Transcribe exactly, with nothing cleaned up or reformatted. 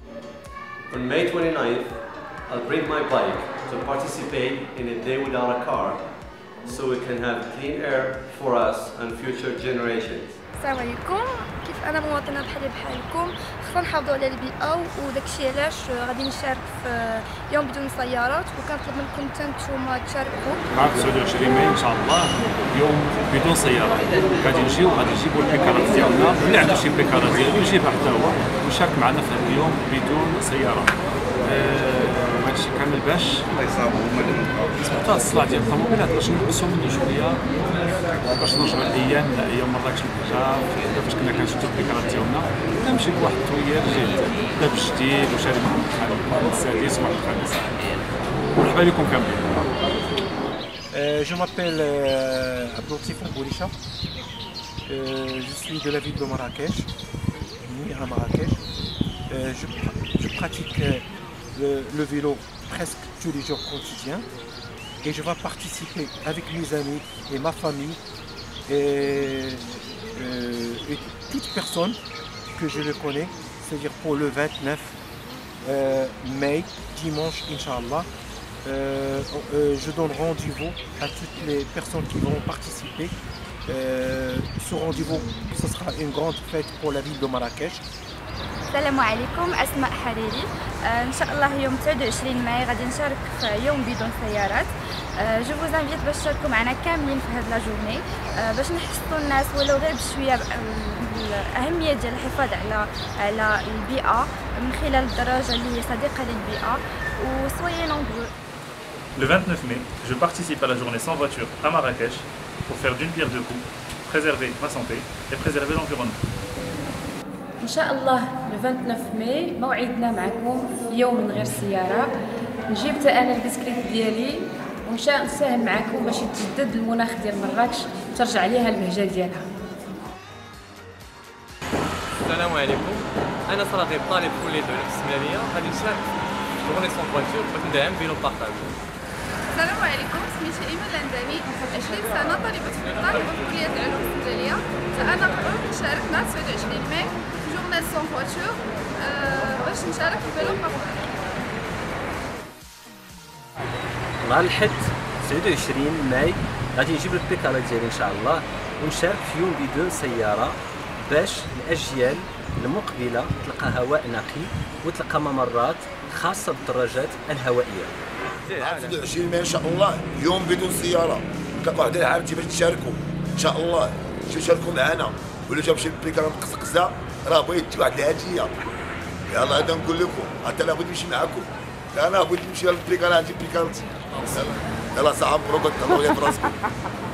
On May twenty-ninth, I'll bring my bike to participate in a day without a car, so we can have clean air for us and future generations. السلام عليكم. كيف انا مواطنه بحالي بحالكم خصنا نحافظوا على البيئه وداكشي علاش غادي نشارك في يوم بدون سيارات وكنطلب منكم حتى نتوما تشاركوا. مع تسعة وعشرين ماي ان شاء الله يوم بدون سيارات، غادي نجيو غادي نجيبوا البيكارات ديالنا، اللي عنده شي بيكارات ديالو يجيبها حتى هو ويشارك معنا في هذا اليوم بدون سياره. هادشي كامل باش سبقات الصلاة ديال الطوموبيلات باش نقصوا منه شويه، باش نرجعوا الايام ايام مراكش الحجار فاش كنا كنشدوا البيكارات ديالنا، نمشي بواحد الطوير جديد بدا بالجديد وشاري واحد السادس وواحد الخامس. مرحبا بكم كاملين. Je m'appelle Abdelatif Boulisha. Je suis de la ville de Marrakech, né à Marrakech. Je, je pratique le, le vélo presque tous les jours quotidiens et je vais participer avec mes amis et ma famille et, euh, et toute personne que je le connais, c'est-à-dire pour le vingt-neuf euh, mai, dimanche, Inch'Allah. Euh, euh, je donne rendez-vous à toutes les personnes qui vont participer. Euh, ce rendez-vous, ce sera une grande fête pour la ville de Marrakech. السلام عليكم. اسماء حريري. ان شاء الله يوم تسعة وعشرين ماي غادي نشارك في يوم بدون سيارات. جو فوز انفيت باش تشاركوا معنا كاملين في هاد لا جورني باش نحسوا الناس ولو غير بشويه بالاهميه ديال الحفاظ على على البيئه من خلال الدراجه اللي هي صديقه للبيئه وسويي نومبرو. Le vingt-neuf mai, je participe à la journée sans voiture à Marrakech pour faire d'une pierre deux coups, préserver ma santé et préserver l'environnement. ان شاء الله لو vingt-neuf ماي موعدنا معكم يوم من غير سياره، نجيب حتى انا البسكليت ديالي ونشاء نساهم معكم باش يتجدد المناخ ديال مراكش وترجع ليها البهجه ديالها. السلام عليكم. انا صراحه طالب في كليه العلوم السمانيه غادي نشارك في جورني سون فواتور باش ندعم فيلو بارطاج. السلام عليكم. سميتي ايمان العنداني، عشرين سنه طالبه في طالبه في كليه العلوم السمانيه. انا قررت نشارك مع تسعة وعشرين ماي جورني سون فواتور باش نشارك في فيلو بارطاج. نهار الحد تسعة وعشرين ماي غادي نجيب البيكالا ديالي ان شاء الله ونشارك في يوم بدون سياره باش الاجيال المقبله تلقى هواء نقي وتلقى ممرات خاصه بالدراجات الهوائيه. تسعة وعشرين ماي ان شاء الله يوم بدون سياره، كتلقى واحد العام باش تشاركوا ان شاء الله، تجيو تشاركوا معنا ولا جاب شي بيكالا مقزقزه راه بغيت واحد الهديه. يلاه هذا نقول لكم حتى انا بغيت نمشي معاكم، انا بغيت نمشي للبيكالا عندي بيكالتي. يلاه صاحب مبروك، تهلاو ليا براسكم.